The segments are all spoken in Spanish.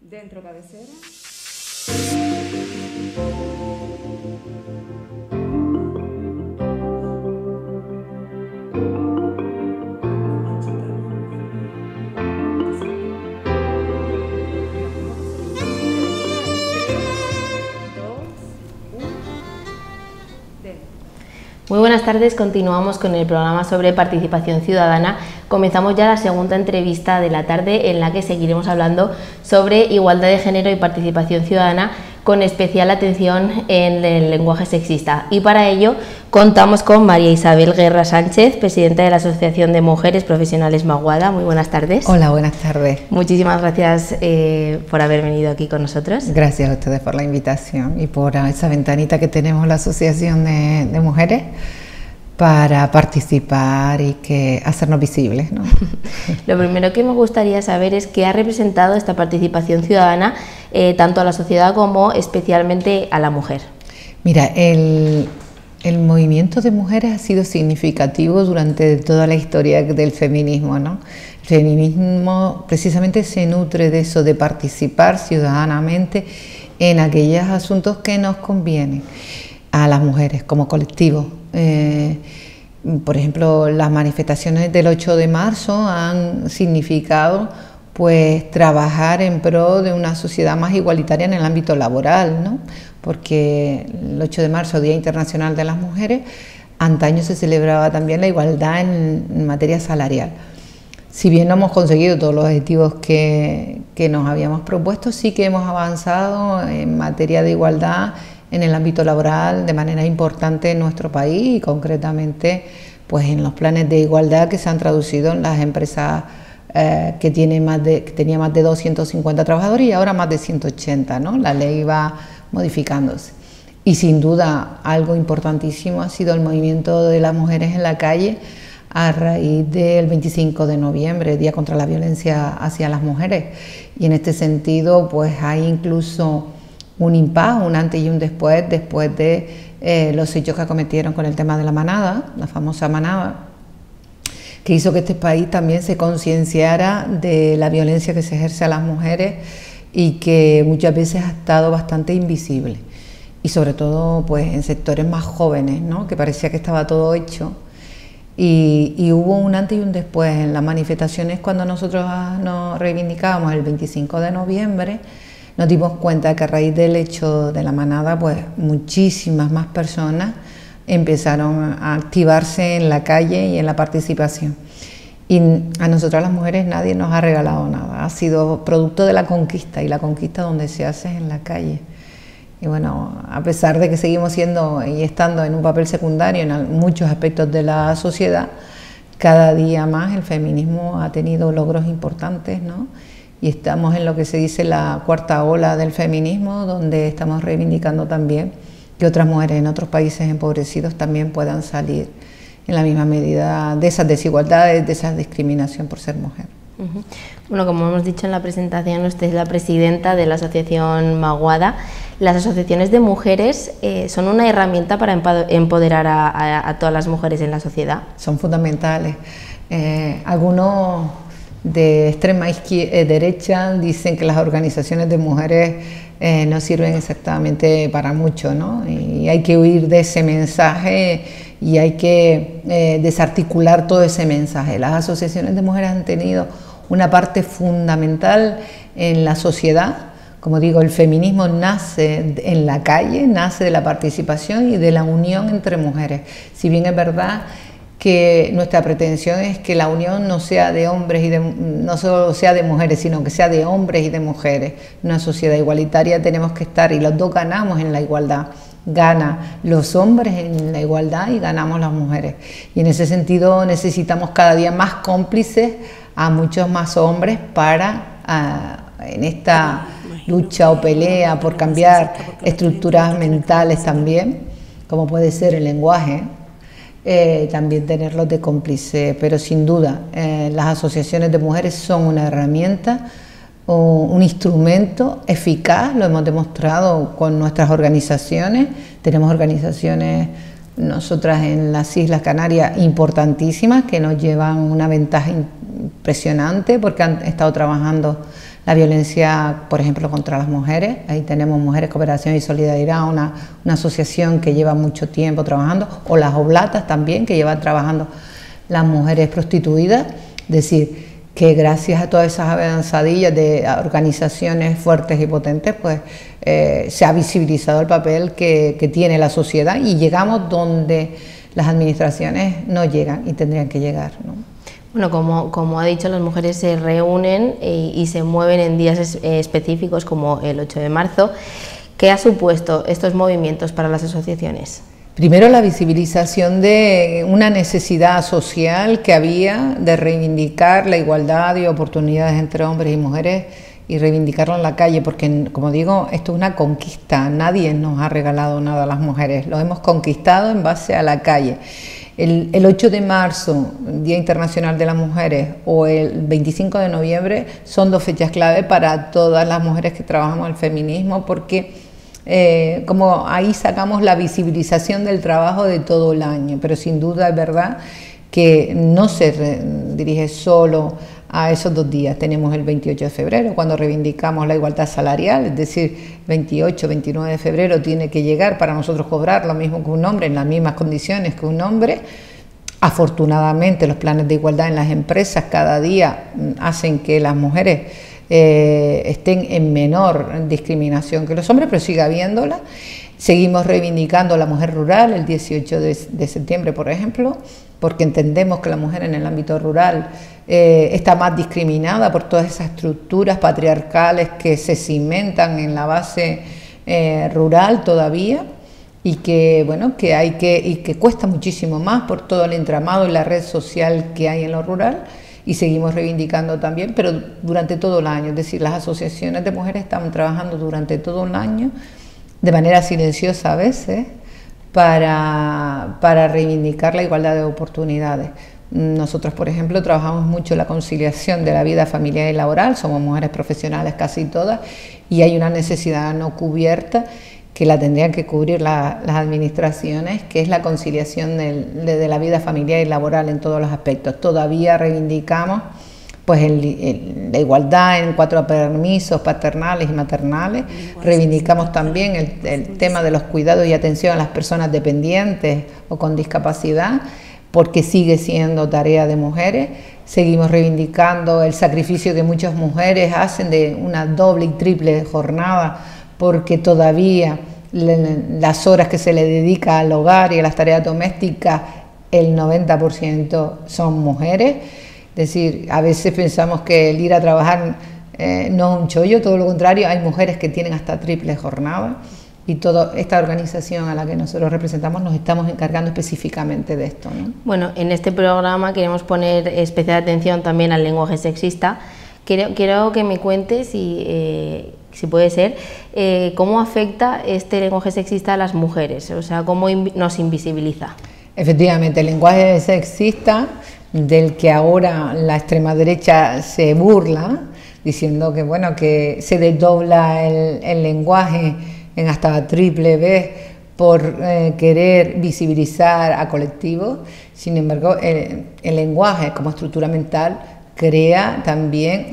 Dentro cabecera. Muy buenas tardes, continuamos con el programa sobre participación ciudadana. Comenzamos ya la segunda entrevista de la tarde en la que seguiremos hablando sobre igualdad de género y participación ciudadana, con especial atención en el lenguaje sexista. Y para ello contamos con María Isabel Guerra Sánchez, presidenta de la Asociación de Mujeres Profesionales Maguada. Muy buenas tardes. Hola, buenas tardes. Muchísimas gracias por haber venido aquí con nosotros. Gracias a ustedes por la invitación y por esa ventanita que tenemos la Asociación de Mujeres para participar y hacernos visibles, ¿no? Lo primero que me gustaría saber es qué ha representado esta participación ciudadana tanto a la sociedad como especialmente a la mujer. Mira, el movimiento de mujeres ha sido significativo durante toda la historia del feminismo, ¿no? El feminismo precisamente se nutre de eso, de participar ciudadanamente en aquellos asuntos que nos convienen a las mujeres como colectivo. Por ejemplo, las manifestaciones del 8 de marzo han significado pues trabajar en pro de una sociedad más igualitaria en el ámbito laboral, ¿no? Porque el 8 de marzo, Día Internacional de las Mujeres, antaño se celebraba también la igualdad en materia salarial. Si bien no hemos conseguido todos los objetivos que nos habíamos propuesto, sí que hemos avanzado en materia de igualdad en el ámbito laboral de manera importante en nuestro país y concretamente pues en los planes de igualdad que se han traducido en las empresas que tenía más de 250 trabajadores y ahora más de 180, ¿no? La ley va modificándose. Y sin duda algo importantísimo ha sido el movimiento de las mujeres en la calle a raíz del 25 de noviembre, Día contra la Violencia hacia las Mujeres. Y en este sentido pues hay incluso un impasse, un antes y un después de los hechos que acometieron con el tema de la manada, la famosa manada, que hizo que este país también se concienciara de la violencia que se ejerce a las mujeres y que muchas veces ha estado bastante invisible. Y sobre todo pues en sectores más jóvenes, ¿no? Que parecía que estaba todo hecho. Y hubo un antes y un después en las manifestaciones cuando nosotros nos reivindicábamos el 25 de noviembre. Nos dimos cuenta que a raíz del hecho de la manada, pues muchísimas más personas empezaron a activarse en la calle y en la participación. Y a nosotras las mujeres nadie nos ha regalado nada, ha sido producto de la conquista, y la conquista donde se hace es en la calle. Y bueno, a pesar de que seguimos siendo y estando en un papel secundario en muchos aspectos de la sociedad, cada día más el feminismo ha tenido logros importantes, ¿no? Y estamos en lo que se dice la cuarta ola del feminismo, donde estamos reivindicando también que otras mujeres en otros países empobrecidos también puedan salir en la misma medida de esas desigualdades, de esa discriminación por ser mujer. Bueno, como hemos dicho en la presentación, usted es la presidenta de la Asociación Maguada. Las asociaciones de mujeres son una herramienta para empoderar a todas las mujeres en la sociedad. Son fundamentales. Algunos de extrema derecha dicen que las organizaciones de mujeres no sirven exactamente para mucho, ¿no? Y hay que huir de ese mensaje y hay que desarticular todo ese mensaje. Las asociaciones de mujeres han tenido una parte fundamental en la sociedad. Como digo, el feminismo nace en la calle, nace de la participación y de la unión entre mujeres. Si bien es verdad que nuestra pretensión es que la unión no sea de hombres y no solo sea de mujeres, sino que sea de hombres y de mujeres. En una sociedad igualitaria tenemos que estar, y los dos ganamos en la igualdad. Gana los hombres en la igualdad y ganamos las mujeres. Y en ese sentido necesitamos cada día más cómplices, a muchos más hombres para en esta lucha o pelea por cambiar estructuras mentales también, como puede ser el lenguaje. También tenerlos de cómplice, pero sin duda las asociaciones de mujeres son una herramienta, un instrumento eficaz, lo hemos demostrado con nuestras organizaciones. Tenemos organizaciones nosotras en las Islas Canarias importantísimas que nos llevan una ventaja impresionante porque han estado trabajando la violencia, por ejemplo, contra las mujeres. Ahí tenemos Mujeres, Cooperación y Solidaridad, una asociación que lleva mucho tiempo trabajando, o las Oblatas también, que llevan trabajando las mujeres prostituidas. Es decir, que gracias a todas esas avanzadillas de organizaciones fuertes y potentes, pues se ha visibilizado el papel que tiene la sociedad y llegamos donde las administraciones no llegan y tendrían que llegar, ¿no? Bueno, como ha dicho, las mujeres se reúnen y se mueven en días específicos como el 8 de marzo. ¿Qué ha supuesto estos movimientos para las asociaciones? Primero, la visibilización de una necesidad social que había de reivindicar la igualdad de oportunidades entre hombres y mujeres y reivindicarlo en la calle, porque, como digo, esto es una conquista, nadie nos ha regalado nada a las mujeres, lo hemos conquistado en base a la calle. El 8 de marzo, Día Internacional de las Mujeres, o el 25 de noviembre son dos fechas clave para todas las mujeres que trabajamos el feminismo, porque como ahí sacamos la visibilización del trabajo de todo el año, pero sin duda es verdad que no se dirige solo a esos 2 días. Tenemos el 28 de febrero, cuando reivindicamos la igualdad salarial, es decir, 28, 29 de febrero tiene que llegar para nosotros cobrar lo mismo que un hombre, en las mismas condiciones que un hombre. Afortunadamente, los planes de igualdad en las empresas cada día hacen que las mujeres estén en menor discriminación que los hombres, pero sigue habiéndola. Seguimos reivindicando la mujer rural el 18 de septiembre, por ejemplo, porque entendemos que la mujer en el ámbito rural está más discriminada por todas esas estructuras patriarcales que se cimentan en la base rural todavía, y que, bueno, y que cuesta muchísimo más por todo el entramado y la red social que hay en lo rural. Y seguimos reivindicando también, pero durante todo el año, es decir, las asociaciones de mujeres están trabajando durante todo el año, de manera silenciosa a veces, para reivindicar la igualdad de oportunidades. Nosotros, por ejemplo, trabajamos mucho la conciliación de la vida familiar y laboral, somos mujeres profesionales casi todas, y hay una necesidad no cubierta que la tendrían que cubrir las administraciones, que es la conciliación de la vida familiar y laboral en todos los aspectos. Todavía reivindicamos pues la igualdad en 4 permisos paternales y maternales, reivindicamos también el tema de los cuidados y atención a las personas dependientes o con discapacidad, porque sigue siendo tarea de mujeres. Seguimos reivindicando el sacrificio que muchas mujeres hacen de una doble y triple jornada, porque todavía las horas que se le dedica al hogar y a las tareas domésticas, el 90% son mujeres. Es decir, a veces pensamos que el ir a trabajar no es un chollo, todo lo contrario, hay mujeres que tienen hasta triple jornada, y toda esta organización a la que nosotros representamos nos estamos encargando específicamente de esto, ¿no? Bueno, en este programa queremos poner especial atención también al lenguaje sexista. Quiero que me cuentes, si puede ser, cómo afecta este lenguaje sexista a las mujeres, o sea, cómo nos invisibiliza. Efectivamente, el lenguaje sexista, del que ahora la extrema derecha se burla, diciendo que, bueno, que se desdobla el lenguaje en hasta triple vez por querer visibilizar a colectivos. Sin embargo, el lenguaje como estructura mental crea también,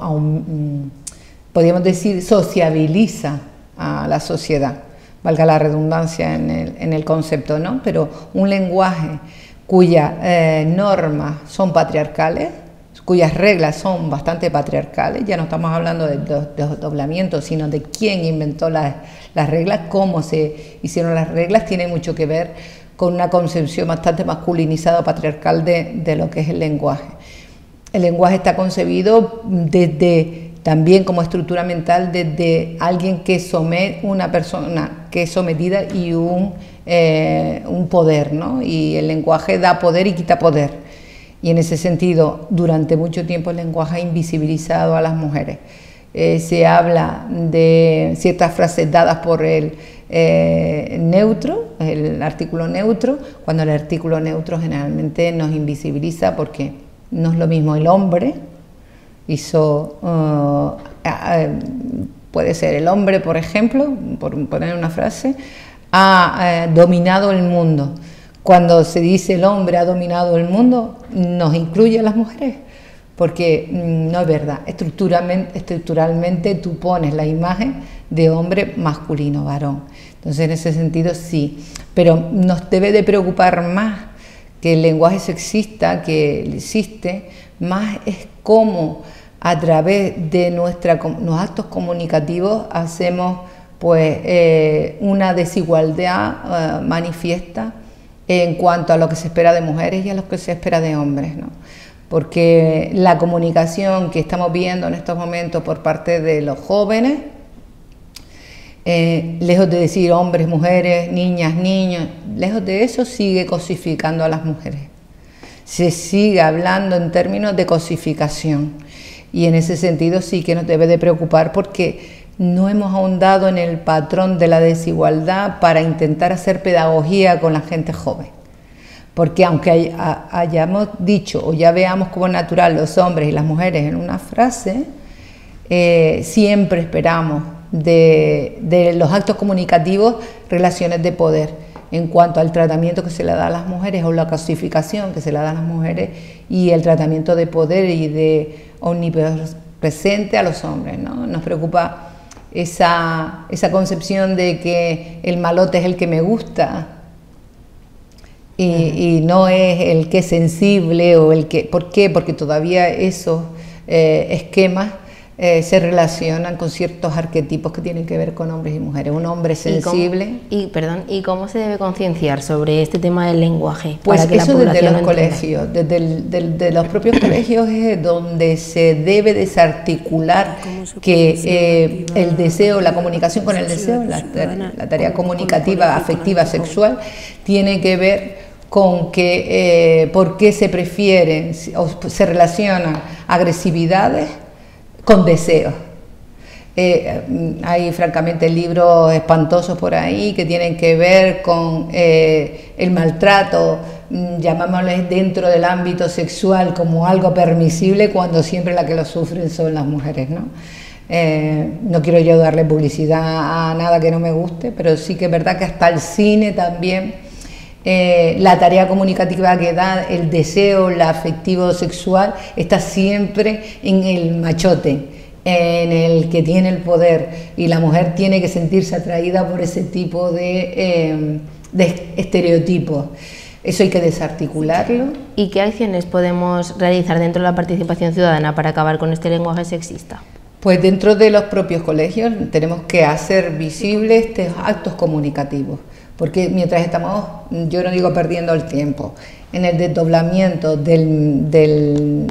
podríamos decir, sociabiliza a la sociedad, valga la redundancia en el concepto, ¿no? Pero un lenguaje cuyas normas son patriarcales, cuyas reglas son bastante patriarcales, ya no estamos hablando de desdoblamiento, sino de quién inventó las reglas, cómo se hicieron las reglas, tiene mucho que ver con una concepción bastante masculinizada, patriarcal de lo que es el lenguaje. El lenguaje está concebido desde, también como estructura mental, desde alguien que una persona que es sometida y un poder, ¿no? Y el lenguaje da poder y quita poder. Y en ese sentido, durante mucho tiempo el lenguaje ha invisibilizado a las mujeres. Se habla de ciertas frases dadas por el neutro, el artículo neutro, cuando el artículo neutro generalmente nos invisibiliza, porque no es lo mismo el hombre, puede ser el hombre, por ejemplo, por poner una frase, ha dominado el mundo. Cuando se dice el hombre ha dominado el mundo, nos incluye a las mujeres, porque no es verdad. Estructuralmente tú pones la imagen de hombre masculino, varón. Entonces en ese sentido sí, pero nos debe de preocupar más que el lenguaje sexista que existe, más es cómo a través de los actos comunicativos hacemos pues una desigualdad manifiesta en cuanto a lo que se espera de mujeres y a lo que se espera de hombres, ¿no? Porque la comunicación que estamos viendo en estos momentos por parte de los jóvenes, lejos de decir hombres, mujeres, niñas, niños, lejos de eso sigue cosificando a las mujeres. Se sigue hablando en términos de cosificación y en ese sentido sí que nos debe de preocupar porque no hemos ahondado en el patrón de la desigualdad para intentar hacer pedagogía con la gente joven. Porque aunque hayamos dicho o ya veamos como natural los hombres y las mujeres en una frase, siempre esperamos de los actos comunicativos relaciones de poder en cuanto al tratamiento que se le da a las mujeres o la clasificación que se le da a las mujeres y el tratamiento de poder y de omnipresente a los hombres, ¿no? Nos preocupa esa concepción de que el malote es el que me gusta y no es el que es sensible o el que... ¿Por qué? Porque todavía esos esquemas se relacionan con ciertos arquetipos que tienen que ver con hombres y mujeres. Un hombre sensible... ¿Y cómo se debe concienciar sobre este tema del lenguaje? Pues para que eso la desde los colegios, desde los propios colegios es donde se debe desarticular que el deseo, la comunicación con el deseo, la tarea comunicativa, afectiva, sexual, tiene que ver con que por qué se prefieren o se relacionan agresividades con deseos. Hay francamente libros espantosos por ahí que tienen que ver con el maltrato, llamámosles dentro del ámbito sexual como algo permisible cuando siempre la que lo sufren son las mujeres, ¿no? No quiero yo darle publicidad a nada que no me guste, pero sí que es verdad que hasta el cine también, la tarea comunicativa que da el deseo, la afectivo sexual, está siempre en el machote, en el que tiene el poder, y la mujer tiene que sentirse atraída por ese tipo de estereotipos. Eso hay que desarticularlo. ¿Y qué acciones podemos realizar dentro de la participación ciudadana para acabar con este lenguaje sexista? Pues dentro de los propios colegios tenemos que hacer visibles estos actos comunicativos, porque mientras estamos, yo no digo perdiendo el tiempo, en el desdoblamiento del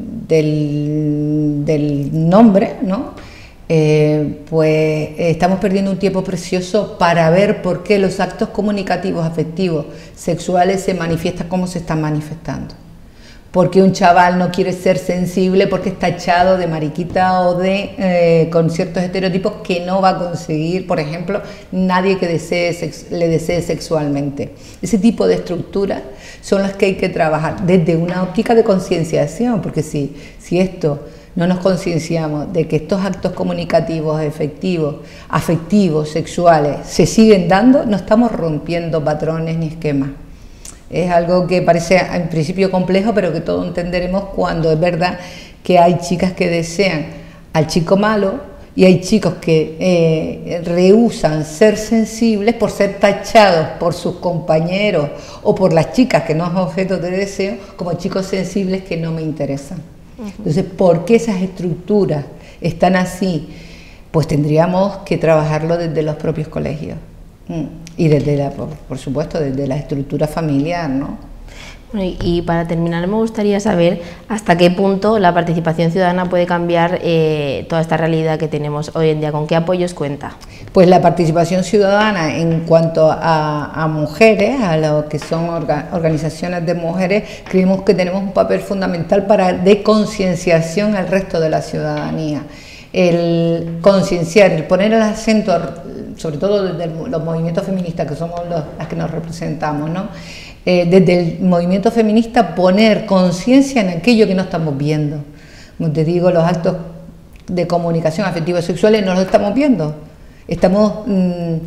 nombre, ¿no? Pues estamos perdiendo un tiempo precioso para ver por qué los actos comunicativos, afectivos, sexuales se manifiestan como se están manifestando. Porque un chaval no quiere ser sensible porque está echado de mariquita o con ciertos estereotipos que no va a conseguir, por ejemplo, nadie que le desee sexualmente. Ese tipo de estructuras son las que hay que trabajar desde una óptica de concienciación, porque si esto no nos concienciamos de que estos actos comunicativos, afectivos, sexuales, se siguen dando, no estamos rompiendo patrones ni esquemas. Es algo que parece en principio complejo, pero que todos entenderemos cuando es verdad que hay chicas que desean al chico malo y hay chicos que rehúsan ser sensibles por ser tachados por sus compañeros o por las chicas que no es objeto de deseo como chicos sensibles que no me interesan. Entonces, ¿por qué esas estructuras están así? Pues tendríamos que trabajarlo desde los propios colegios. Y desde por supuesto, desde la estructura familiar, ¿no? Y para terminar me gustaría saber hasta qué punto la participación ciudadana puede cambiar toda esta realidad que tenemos hoy en día. ¿Con qué apoyos cuenta? Pues la participación ciudadana en cuanto a mujeres, a lo que son organizaciones de mujeres, creemos que tenemos un papel fundamental de concienciación al resto de la ciudadanía. El concienciar, el poner el acento, sobre todo desde los movimientos feministas, que somos las que nos representamos, ¿no? Desde el movimiento feminista poner conciencia en aquello que no estamos viendo. Como te digo, los actos de comunicación afectivos sexuales no los estamos viendo. Estamos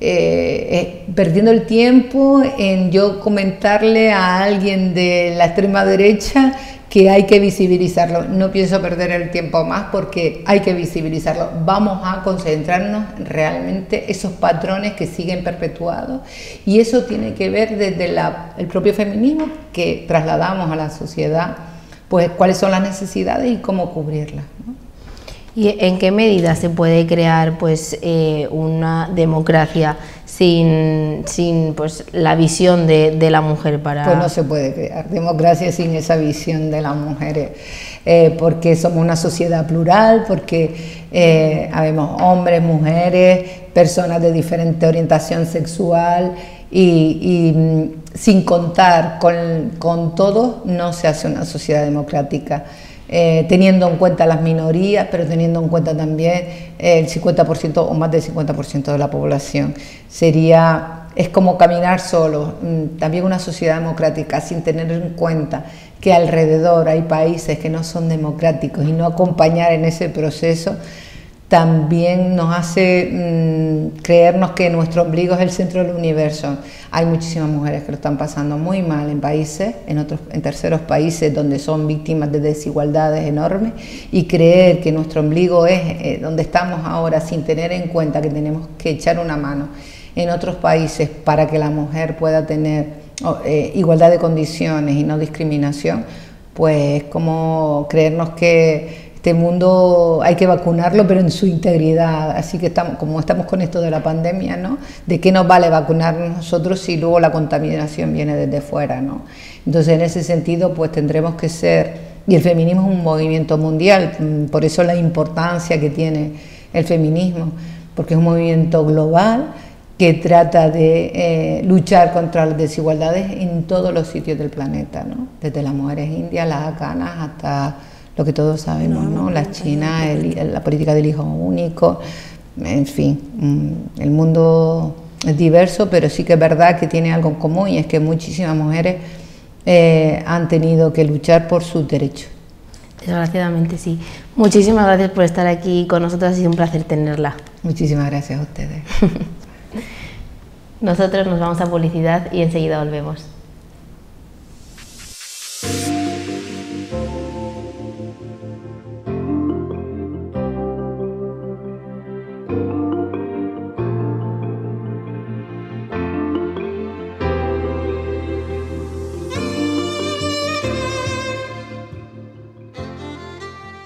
perdiendo el tiempo en yo comentarle a alguien de la extrema derecha que hay que visibilizarlo. No pienso perder el tiempo más porque hay que visibilizarlo. Vamos a concentrarnos realmente esos patrones que siguen perpetuados, y eso tiene que ver desde el propio feminismo que trasladamos a la sociedad, pues cuáles son las necesidades y cómo cubrirlas, ¿no? ¿Y en qué medida se puede crear pues una democracia sin pues la visión de la mujer para...? Pues no se puede crear democracia sin esa visión de las mujeres, porque somos una sociedad plural, porque habemos hombres, mujeres, personas de diferente orientación sexual, y sin contar con todos no se hace una sociedad democrática. Teniendo en cuenta las minorías, pero teniendo en cuenta también el 50% o más del 50% de la población. Es como caminar solo. También una sociedad democrática sin tener en cuenta que alrededor hay países que no son democráticos y no acompañar en ese proceso, también nos hace creernos que nuestro ombligo es el centro del universo. Hay muchísimas mujeres que lo están pasando muy mal en países, en terceros países donde son víctimas de desigualdades enormes, y creer que nuestro ombligo es donde estamos ahora, sin tener en cuenta que tenemos que echar una mano en otros países para que la mujer pueda tener igualdad de condiciones y no discriminación, pues es como creernos que este mundo hay que vacunarlo, pero en su integridad. Así que como estamos con esto de la pandemia, ¿no? ¿De qué nos vale vacunarnos nosotros si luego la contaminación viene desde fuera, ¿no? Entonces, en ese sentido, pues tendremos que ser... Y el feminismo es un movimiento mundial, por eso la importancia que tiene el feminismo, porque es un movimiento global que trata de luchar contra las desigualdades en todos los sitios del planeta, ¿no? Desde las mujeres indias, las afganas, hasta lo que todos sabemos, ¿no? La China, la política del hijo único, en fin, el mundo es diverso, pero sí que es verdad que tiene algo en común, y es que muchísimas mujeres han tenido que luchar por sus derechos. Desgraciadamente sí. Muchísimas gracias por estar aquí con nosotros, ha sido un placer tenerla. Muchísimas gracias a ustedes. Nosotros nos vamos a publicidad y enseguida volvemos.